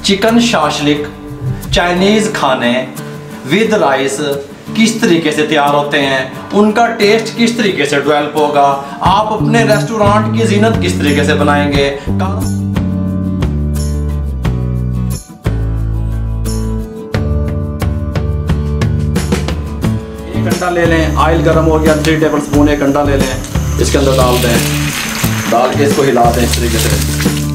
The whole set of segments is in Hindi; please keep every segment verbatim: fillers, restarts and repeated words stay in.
चिकन शाशलिक चाइनीज़ खाने विद राइस किस तरीके से तैयार होते हैं, उनका टेस्ट किस तरीके से डेवलप होगा, आप अपने रेस्टोरेंट की जीनत किस तरीके से बनाएंगे। एक अंडा ले लें, ऑयल गर्म हो गया, थ्री टेबल स्पून एक अंडा ले लें, इसके अंदर डाल दें, डाल के इसको हिला दें इस तरीके से।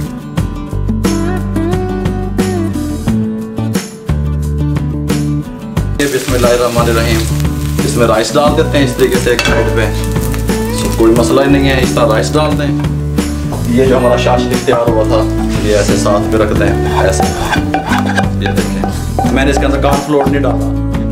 बिस्मिल्लाहिर्रहमानिर्रहीम, इसमें राइस डाल देते हैं इस तरीके से एक साइड पे, so, कोई मसला ही नहीं है, इस तरह राइस डाल दें। ये जो हमारा शाशलिक तैयार हुआ था ये ऐसे साथ पे रख दें, ऐसे। ये देखें, मैंने इसके अंदर कॉर्नफ्लोर नहीं डाला।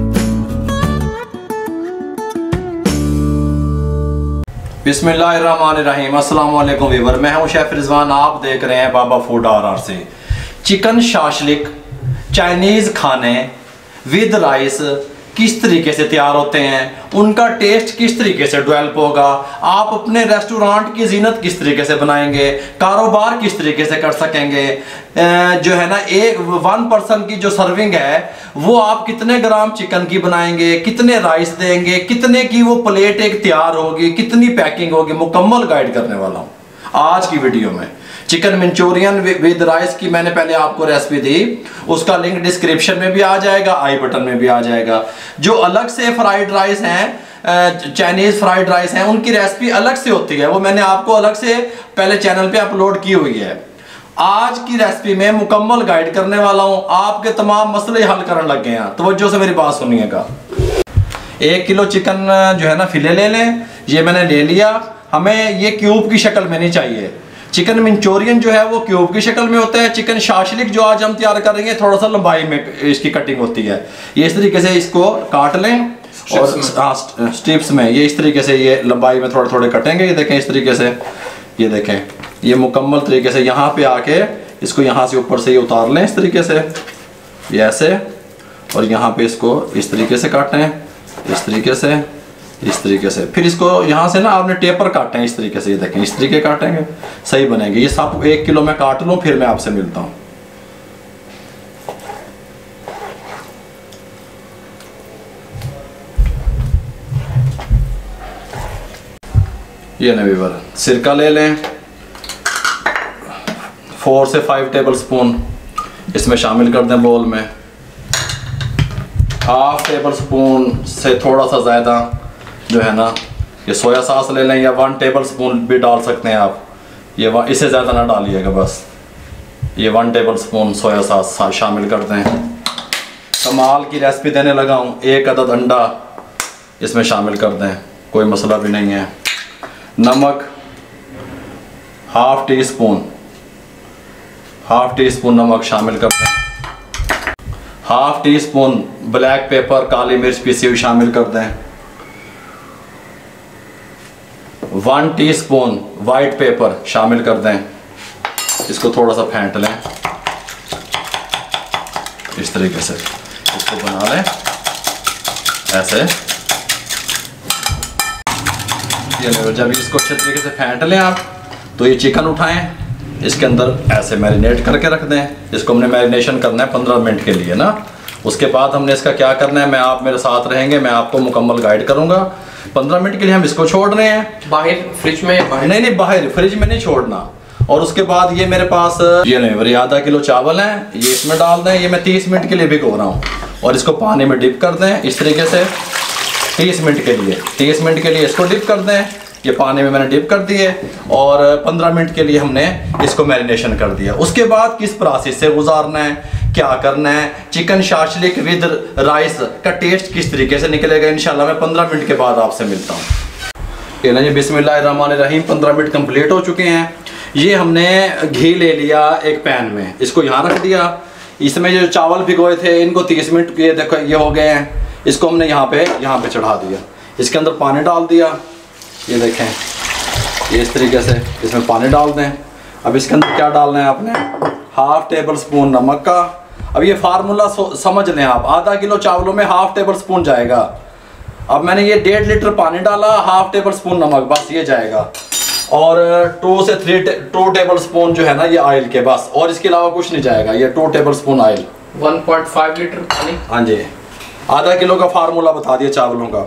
बिस्मिल्लाहिर्रहमानिर्रहीम, अस्सलाम वालेकुम व्यूअर, मैं हूं शेफ रिजवान, आप देख रहे हैं बाबा फूड आर आर से। चिकन शाशलिक चाइनीज़ खाने विद राइस किस तरीके से तैयार होते हैं, उनका टेस्ट किस तरीके से डेवलप होगा, आप अपने रेस्टोरेंट की जीनत किस तरीके से बनाएंगे, कारोबार किस तरीके से कर सकेंगे। जो है ना, एक वन पर्सन की जो सर्विंग है वो आप कितने ग्राम चिकन की बनाएंगे, कितने राइस देंगे, कितने की वो प्लेट एक तैयार होगी, कितनी पैकिंग होगी, मुकम्मल गाइड करने वाला हूँ आज की वीडियो में। चिकन मंचूरियन विद राइस की मैंने पहले आपको रेसिपी दी, उसका लिंक डिस्क्रिप्शन में भी आ जाएगा, आई बटन में भी आ जाएगा। जो अलग से फ्राइड राइस हैं, चाइनीज़ फ्राइड राइस हैं, उनकी रेसिपी अलग से होती है, वो मैंने आपको अलग से पहले चैनल पे अपलोड की हुई है। आज की रेसिपी में मुकम्मल गाइड करने वाला हूँ, आपके तमाम मसले हल करने लग गए हैं। तवज्जो से मेरी बात सुनिएगा। एक किलो चिकन जो है ना फिले ले लें, ये मैंने ले लिया। हमें ये क्यूब की शक्ल में नहीं चाहिए। चिकन मंचूरियन जो है वो क्यूब की शक्ल में होता है, चिकन शाशलिक जो आज हम तैयार करेंगे थोड़ा सा लंबाई में इसकी कटिंग होती है। ये इस तरीके से इसको काट लें और स्ट्रिप्स में ये इस तरीके से ये लंबाई में थोड़े थोड़े कटेंगे। ये देखें इस तरीके से, ये देखें ये मुकम्मल तरीके से यहाँ पे आके इसको यहाँ से ऊपर से ये उतार लें इस तरीके से, ये ऐसे, और यहाँ पे इसको इस तरीके से काटें, इस तरीके से, इस तरीके से। फिर इसको यहाँ से ना आपने टेपर काटें इस तरीके से, ये देखें इस तरीके काटेंगे, सही बनेंगे। ये सब एक किलो में काट लूँ, फिर मैं आपसे मिलता हूँ। ये ना व्यूअर, सिरका ले लें, फोर से फाइव टेबल स्पून इसमें शामिल कर दें बोल में। हाफ टेबल स्पून से थोड़ा सा ज़्यादा जो है ना ये सोया सॉस ले लें, या वन टेबल स्पून भी डाल सकते हैं आप, ये इससे ज़्यादा ना डालिएगा, बस ये one tablespoon soya sauce शामिल कर दें। कमाल की रेसिपी देने लगा हूँ, एक अदद अंडा इसमें शामिल कर दें, कोई मसला भी नहीं है। नमक half teaspoon, half teaspoon नमक शामिल कर दें। Half teaspoon black pepper काली मिर्च पीसी हुई शामिल कर दें। वन टीस्पून वाइट पेपर शामिल कर दें, इसको थोड़ा सा फेंट लें इस तरीके से, इसको बना लें ऐसे। ये जब इसको अच्छे तरीके से फेंट लें आप, तो ये चिकन उठाएं, इसके अंदर ऐसे मैरिनेट करके रख दें। इसको हमने मैरिनेशन करना है पंद्रह मिनट के लिए ना। उसके बाद हमने इसका क्या करना है, मैं आप मेरे साथ रहेंगे, मैं आपको मुकम्मल गाइड करूंगा। पंद्रह मिनट के लिए हम इसको छोड़ रहे हैं बाहर फ्रिज में, बाहर नहीं नहीं बाहर फ्रिज में नहीं छोड़ना। और उसके बाद ये मेरे पास ये नहीं आधा किलो चावल है, ये इसमें डाल दें। ये मैं तीस मिनट के लिए भिगो रहा हूँ, और इसको पानी में डिप कर दें इस तरीके से तीस मिनट के लिए। तीस मिनट के लिए इसको डिप कर दें, ये पानी में मैंने डिप कर दिए, और पंद्रह मिनट के लिए हमने इसको मैरिनेशन कर दिया। उसके बाद किस प्रोसेस से गुजारना है, क्या करना है, चिकन शाशलिक विद राइस का टेस्ट किस तरीके से निकलेगा, इंशाल्लाह मैं पंद्रह मिनट के बाद आपसे मिलता हूँ। ये ना जी बिस्मिल्लाहिर्रहमानिर्रहीम, पंद्रह मिनट कंप्लीट हो चुके हैं। ये हमने घी ले लिया एक पैन में, इसको यहाँ रख दिया। इसमें जो चावल भिगोए थे इनको तीस मिनट ये देखो ये हो गए हैं, इसको हमने यहाँ पे यहाँ पे चढ़ा दिया। इसके अंदर पानी डाल दिया, ये देखें ये इस तरीके से इसमें पानी डाल दें। अब इसके अंदर क्या डालना है आपने, हाफ टेबल स्पून नमक का। अब ये फार्मूला समझ लें आप, आधा किलो चावलों में हाफ टेबल स्पून जाएगा। अब मैंने ये डेढ़ लीटर पानी डाला, हाफ टेबल स्पून नमक, बस ये जाएगा। और टू से थ्री टू टेबल स्पून जो है ना ये ऑयल के, बस, और इसके अलावा कुछ नहीं जाएगा। ये two tablespoon oil, one point five litre पानी। हाँ जी, आधा किलो का फार्मूला बता दिया चावलों का।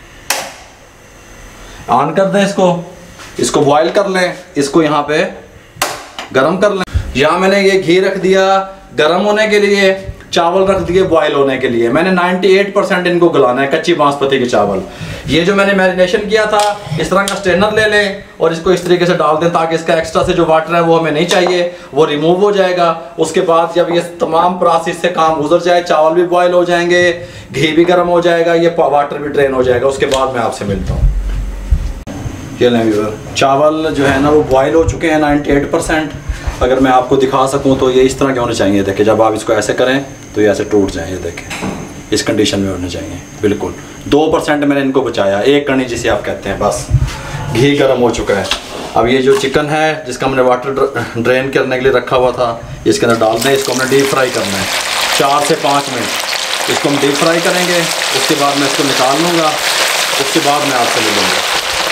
ऑन कर दें इसको, इसको बॉईल कर लें, इसको यहाँ पे गरम कर लें। यहाँ मैंने ये घी रख दिया गरम होने के लिए, चावल रख दिए बॉईल होने के लिए। मैंने अट्ठानवे परसेंट इनको गलाना है, कच्ची बासमती के चावल। ये जो मैंने मैरिनेशन किया था, इस तरह का स्ट्रेनर ले लें और इसको इस तरीके से डाल दें ताकि इसका एक्स्ट्रा से जो वाटर है वो हमें नहीं चाहिए, वो रिमूव हो जाएगा। उसके बाद जब ये तमाम प्रोसेस से काम गुजर जाए, चावल भी बॉयल हो जाएंगे, घी भी गर्म हो जाएगा, ये वाटर भी ड्रेन हो जाएगा, उसके बाद मैं आपसे मिलता हूँ। ये लें व्यूअर, चावल जो है ना वो बॉयल हो चुके हैं अट्ठानवे परसेंट। अगर मैं आपको दिखा सकूं तो ये इस तरह के होने चाहिए। देखें, जब आप इसको ऐसे करें तो ये ऐसे टूट जाए। ये देखें, इस कंडीशन में होने चाहिए बिल्कुल। दो परसेंट मैंने इनको बचाया, एक कणी जिसे आप कहते हैं, बस। घी गर्म हो चुका है। अब ये जो चिकन है जिसका हमने वाटर ड्रेन करने के लिए रखा हुआ था, इसके अंदर डाल दें। इसको हमने डीप फ्राई करना है चार से पाँच मिनट। इसको हम डीप फ्राई करेंगे, उसके बाद मैं इसको निकाल लूँगा, उसके बाद मैं आपसे मिलूँगा।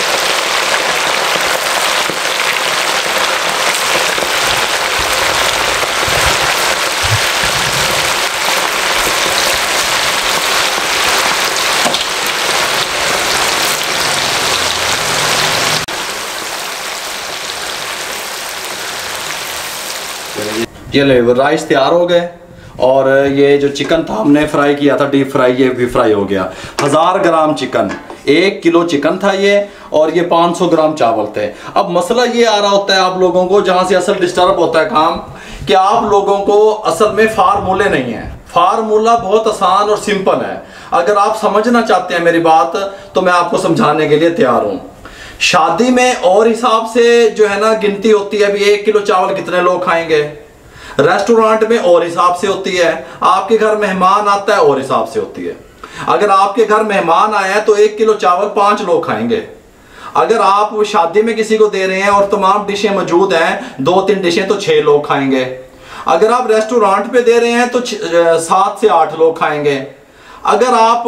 ये ले राइस तैयार हो गए और ये जो चिकन था हमने फ्राई किया था डीप फ्राई, ये भी फ्राई हो गया। हजार ग्राम चिकन, एक किलो चिकन था ये, और ये पाँच सौ ग्राम चावल थे। अब मसला ये आ रहा होता है आप लोगों को, जहाँ से असल डिस्टर्ब होता है काम, कि आप लोगों को असल में फार्मूले नहीं है। फार्मूला बहुत आसान और सिंपल है। अगर आप समझना चाहते हैं मेरी बात तो मैं आपको समझाने के लिए तैयार हूँ। शादी में और हिसाब से जो है ना गिनती होती है, अभी एक किलो चावल कितने लोग खाएंगे। रेस्टोरेंट में और हिसाब से होती है। आपके घर मेहमान आता है और हिसाब से होती है। अगर आपके घर मेहमान आए हैं तो एक किलो चावल पांच लोग खाएंगे। अगर आप शादी में किसी को दे रहे हैं और तमाम डिशें मौजूद हैं, दो तीन डिशें, तो छह लोग खाएंगे। अगर आप रेस्टोरेंट पे दे रहे हैं तो सात से आठ लोग खाएंगे। अगर आप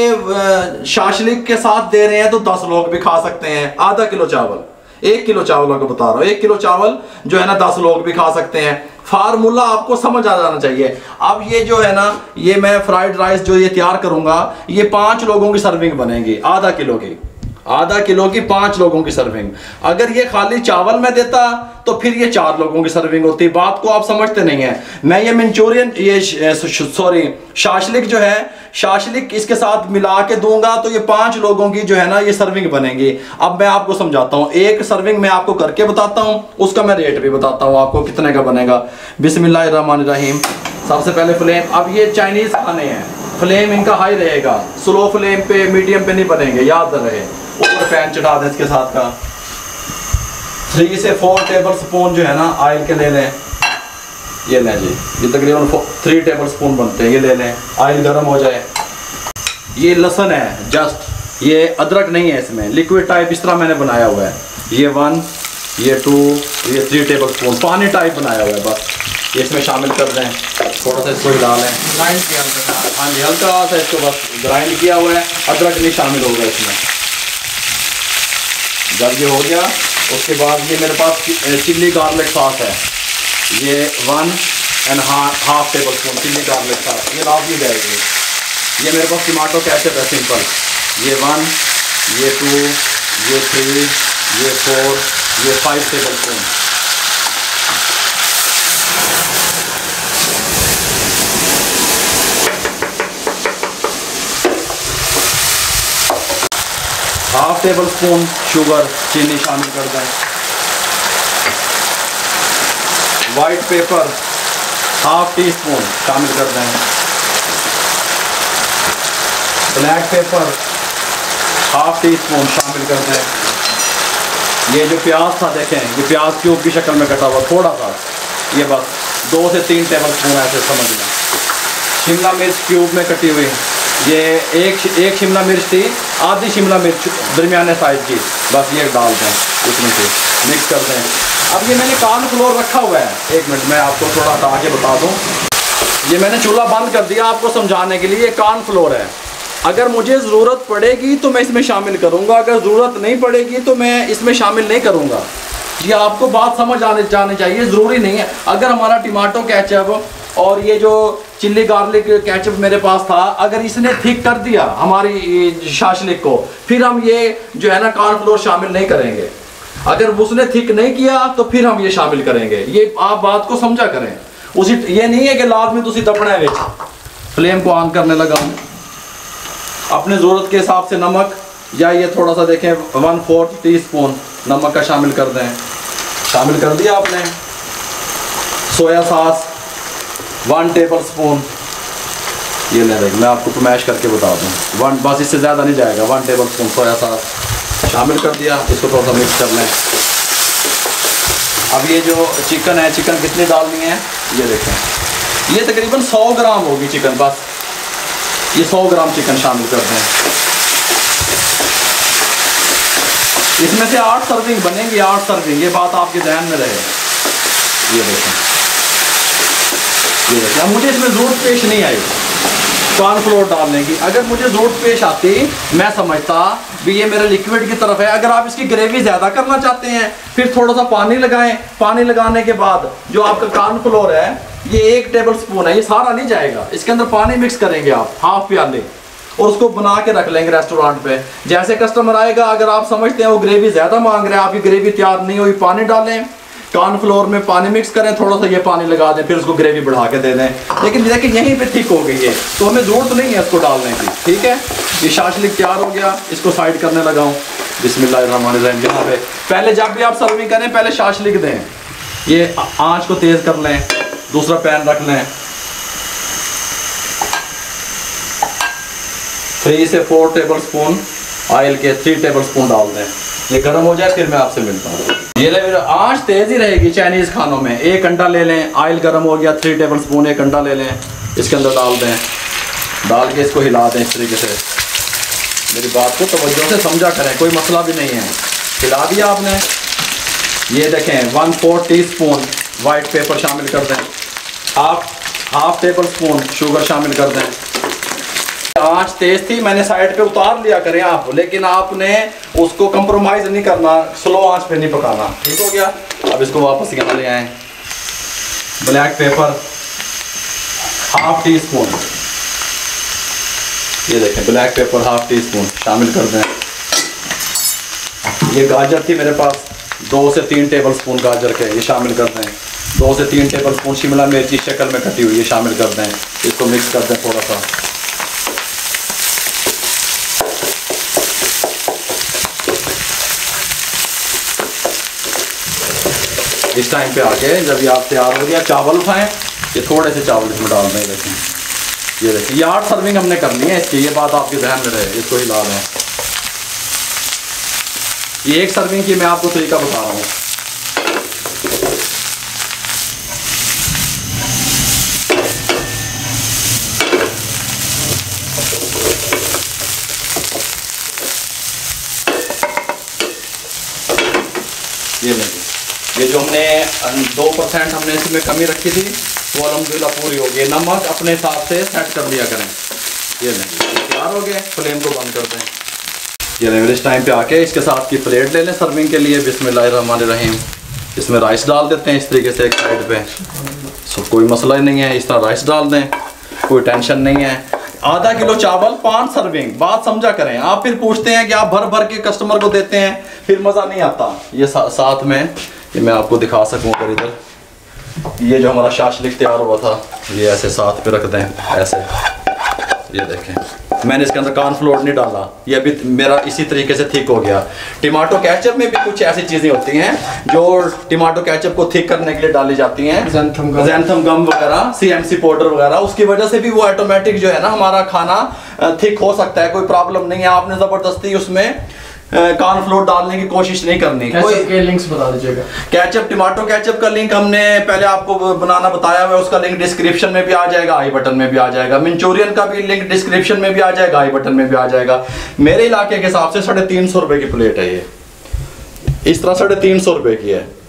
ये शाशलिक के साथ दे रहे हैं तो दस लोग भी खा सकते हैं। आधा किलो चावल, एक किलो चावल को बता रहा हूँ, एक किलो चावल जो है ना दस लोग भी खा सकते हैं। फार्मूला आपको समझ आ जाना चाहिए। अब ये जो है ना, ये मैं फ्राइड राइस जो ये तैयार करूंगा, ये पांच लोगों की सर्विंग बनेगी, आधा किलो की, आधा किलो की पांच लोगों की सर्विंग। अगर ये खाली चावल में देता तो फिर ये चार लोगों की सर्विंग होती। बात को आप समझते नहीं है। मैं ये मंचूरियन, ये सॉरी शाशलिक जो है, शाशलिक इसके साथ मिला के दूंगा तो ये पांच लोगों की जो है ना ये सर्विंग बनेगी। अब मैं आपको समझाता हूँ, एक सर्विंग मैं आपको करके बताता हूँ, उसका मैं रेट भी बताता हूँ आपको कितने का बनेगा। बिस्मिल्लाहिर्रहमानिर्रहीम। सबसे पहले फ्लेम, अब ये चाइनीज खाने हैं, फ्लेम इनका हाई रहेगा, स्लो फ्लेम पे, मीडियम पे नहीं बनेंगे, याद रहे। ऊपर पैन चढ़ा दें इसके साथ का। थ्री से फोर टेबल स्पून जो है ना ऑयल के ले लें। ये लें जी, ये तकरीबन थ्री टेबल स्पून बनते हैं, ये ले लें। ऑयल गर्म हो जाए। ये लहसुन है जस्ट, ये अदरक नहीं है इसमें, लिक्विड टाइप इस तरह मैंने बनाया हुआ है। ये वन, ये टू, ये थ्री टेबल स्पून पानी टाइप बनाया हुआ है, बस ये इसमें शामिल कर दें। थोड़ा सा इसको डालें, ग्राइंड किया हुआ है। हाँ जी, हल्का सा इसको बस ग्राइंड किया हुआ है, अदरक नहीं शामिल होगा इसमें। जब ये हो गया उसके बाद ये मेरे पास चिल्ली गार्लिक सॉस है, ये one and half tablespoon chilli garlic sauce, ये लाजमी जाएगी। ये मेरे पास टमाटो केचप है सिंपल, ये वन, ये टू, ये थ्री, ये फोर, ये five tablespoon. Half tablespoon sugar, चीनी शामिल कर दें। White pepper half teaspoon शामिल कर दें। Black pepper half teaspoon शामिल कर दें। ये जो प्याज था देखें, ये प्याज क्यूब की शक्ल में कटा हुआ थोड़ा सा, ये बस दो से तीन टेबल स्पून ऐसे समझ लें। शिमला मिर्च क्यूब में कटी हुई, ये एक एक शिमला मिर्च थी, आधी शिमला मिर्च दरमियाने साइज की, बस ये डाल दें, इतनी सी मिक्स कर दें। अब ये मैंने कॉर्नफ्लोर रखा हुआ है, एक मिनट मैं आपको थोड़ा हटा के बता दूं। ये मैंने चूल्हा बंद कर दिया आपको समझाने के लिए। ये कॉर्नफ्लोर है, अगर मुझे ज़रूरत पड़ेगी तो मैं इसमें शामिल करूँगा, अगर ज़रूरत नहीं पड़ेगी तो मैं इसमें शामिल नहीं करूँगा। जी आपको बात समझ आने जानी चाहिए, ज़रूरी नहीं है। अगर हमारा टमाटो केचप और ये जो चिल्ली गार्लिक केचप मेरे पास था, अगर इसने थिक कर दिया हमारी शाशलिक को, फिर हम ये जो है ना कॉर्नफ्लोर शामिल नहीं करेंगे। अगर उसने थिक नहीं किया तो फिर हम ये शामिल करेंगे। ये आप बात को समझा करें। उसी ये नहीं है कि लाजमी तुसी दबना है। फ्लेम को ऑन करने लगा हूँ। अपने ज़रूरत के हिसाब से नमक, या ये थोड़ा सा देखें वन फोर्थ टी स्पून नमक का शामिल कर दें। शामिल कर दिया आपने। Soya sauce one tablespoon, ये ले देख मैं आपको मैश करके बता दूँ, वन बस इससे ज़्यादा नहीं जाएगा। One tablespoon soya sauce शामिल कर दिया। इसको थोड़ा सा मिक्स कर लें। अब ये जो चिकन है, चिकन कितनी डालनी है ये देखें। ये तकरीबन सौ ग्राम होगी चिकन, बस ये सौ ग्राम चिकन शामिल कर दें। इसमें से आठ सर्विंग बनेंगी, आठ सर्विंग, ये बात आपके ध्यान में रहे। ये देखें, ये देखें। अब मुझे इसमें ज़रूरत पेश नहीं आई कॉर्नफ्लोर डालने की। अगर मुझे ज़रूरत पेश आती, मैं समझता भी ये मेरा लिक्विड की तरफ है। अगर आप इसकी ग्रेवी ज़्यादा करना चाहते हैं फिर थोड़ा सा पानी लगाएं। पानी लगाने के बाद जो आपका कॉर्नफ्लोर है, ये एक टेबल स्पून है, ये सारा नहीं जाएगा, इसके अंदर पानी मिक्स करेंगे आप हाफ प्याले, और उसको बना के रख लेंगे रेस्टोरेंट पे। जैसे कस्टमर आएगा, अगर आप समझते हैं वो ग्रेवी ज़्यादा मांग रहे हैं, आपकी ग्रेवी तैयार नहीं हुई, पानी डालें, कॉर्नफ्लोर में पानी मिक्स करें, थोड़ा सा ये पानी लगा दें, फिर उसको ग्रेवी बढ़ा के दे दें। लेकिन देखिए यहीं पे ठीक हो गई है, तो हमें ज़रूरत नहीं है इसको डालने की। ठीक है, ये शाशलिक तैयार हो गया, इसको साइड करने लगा हूँ। बिस्मिल्लाहिर्रहमानिर्रहीम। यहाँ पे पहले जब भी आप सर्विंग करें पहले शाशलिक दें। ये आँच को तेज़ कर लें, दूसरा पैन रख लें। थ्री से फोर टेबल स्पून ऑयल के थ्री टेबल स्पून डाल दें। ये गर्म हो जाए फिर मैं आपसे मिलता हूँ। ये ले मेरा आँच तेज़ ही रहेगी चाइनीज़ खानों में। एक अंडा ले लें, ऑयल गर्म हो गया, थ्री टेबल स्पून एक अंडा ले लें, इसके अंदर डाल दें। डाल के इसको हिला दें इस तरीके से। मेरी बात को तवज्जो से समझा करें, कोई मसला भी नहीं है। हिला दिया आपने। ये देखें one fourth teaspoon white pepper शामिल कर दें। Half half tablespoon sugar शामिल कर दें। आँच तेज थी, मैंने साइड पे उतार लिया करें आप, लेकिन आपने उसको कंप्रोमाइज नहीं करना, स्लो आंच पे नहीं पकाना। ठीक हो गया। अब इसको वापस यहाँ ले आए। Black pepper half teaspoon, ये देखें black pepper half teaspoon शामिल कर दें। ये गाजर थी मेरे पास, दो से तीन टेबल स्पून गाजर के, ये शामिल कर दें। दो से तीन टेबल स्पून शिमला मिर्ची शक्ल में कटी हुई, ये शामिल कर दें। इसको मिक्स कर दें थोड़ा सा। इस टाइम पे आके जब ये आप तैयार हो गया, चावल उठाएं, ये थोड़े से चावल इसमें डाल दें। देखें, ये देखिए ये आठ सर्विंग हमने करनी है इसकी, ये बात आपके ध्यान में रहे। इसको हिला दें। ये एक सर्विंग की मैं आपको तरीका बता रहा हूँ। ये देखिए, ये जो हमने दो परसेंट हमने इसमें कमी रखी थी वो अल्हम्दुलिल्लाह पूरी हो गई। नमक अपने हिसाब से सेट कर दिया करें। ये नहीं तैयार हो गए, फ्लेम को बंद कर दें। ये लें इस टाइम पे आके इसके साथ की प्लेट ले लें सर्विंग के लिए। बिस्मिल्लाहिर्रहमानिर्रहीम। इसमें राइस डाल देते हैं इस तरीके से एक साइड पे। सो कोई मसला ही नहीं है, इस तरह राइस डाल दें, कोई टेंशन नहीं है। आधा किलो चावल, पाँच सर्विंग। बात समझा करें। आप फिर पूछते हैं कि आप भर भर के कस्टमर को देते हैं, फिर मज़ा नहीं आता। ये सा, साथ में ये मैं आपको दिखा सकूँ अगर इधर ये जो हमारा शाशलिक तैयार हुआ था, ये ऐसे साथ पे रख दें ऐसे। ये देखें, मैंने इसके अंदर कॉर्नफ्लोर नहीं डाला, ये अभी मेरा इसी तरीके से थिक हो गया। टमाटो केचप में भी कुछ ऐसी चीज़ें होती हैं जो टमाटो केचप को थिक करने के लिए डाली जाती हैं, ज़ैंथम गम वगैरह, सीएमसी पाउडर वगैरह। उसकी वजह से भी वो ऑटोमेटिक जो है ना हमारा खाना थिक हो सकता है, कोई प्रॉब्लम नहीं है। आपने ज़बरदस्ती उसमें कॉर्नफ्लोर डालने की कोशिश नहीं करनी। कोई के लिंक्स बता दीजिएगा। केचप, टमाटो केचप का लिंक हमने पहले आपको बनाना बताया हुआ है, उसका लिंक डिस्क्रिप्शन में भी आ जाएगा, आई बटन में भी आ जाएगा। मंचूरियन का भी लिंक डिस्क्रिप्शन में भी आ जाएगा, आई बटन में भी आ जाएगा। मेरे इलाके के हिसाब से साढ़े तीन सौ रुपए की प्लेट है ये, इस तरह साढ़े तीन सौ रुपए की है।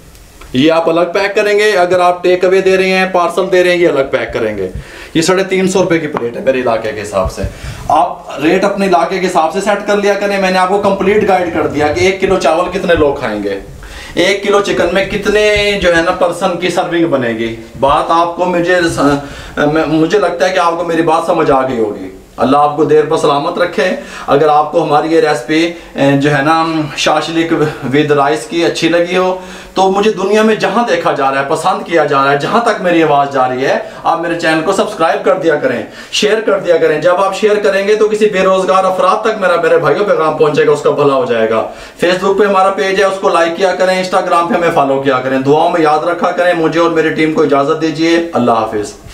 ये आप अलग पैक करेंगे, अगर आप टेक अवे दे रहे हैं, पार्सल दे रहे हैं, ये अलग पैक करेंगे। ये साढ़े तीन सौ रुपए की प्लेट है मेरे इलाके के हिसाब से। आप रेट अपने इलाके के हिसाब से सेट कर लिया करें। मैंने आपको कंप्लीट गाइड कर दिया कि एक किलो चावल कितने लोग खाएंगे, एक किलो चिकन में कितने जो है ना पर्सन की सर्विंग बनेगी। बात आपको मुझे मुझे लगता है कि आपको मेरी बात समझ आ गई होगी। अल्लाह आपको देर पर सलामत रखे। अगर आपको हमारी ये रेसिपी जो है ना शाशलिक विद राइस की अच्छी लगी हो तो मुझे दुनिया में जहां देखा जा रहा है, पसंद किया जा रहा है, जहां तक मेरी आवाज़ जा रही है, आप मेरे चैनल को सब्सक्राइब कर दिया करें, शेयर कर दिया करें। जब आप शेयर करेंगे तो किसी बेरोजगार अफराद तक मेरा मेरे भाइयों पैगाम पहुंचेगा, उसका भला हो जाएगा। फेसबुक पे हमारा पेज है, उसको लाइक किया करें, इंस्टाग्राम पे हमें फॉलो किया करें। दुआओं में याद रखा करें। मुझे और मेरी टीम को इजाज़त दीजिए। अल्लाह हाफिज़।